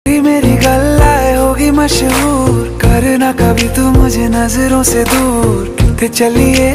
मेरी गल्लाए होगी मशहूर, करना कभी तू मुझे नजरों से दूर। कितने चलिए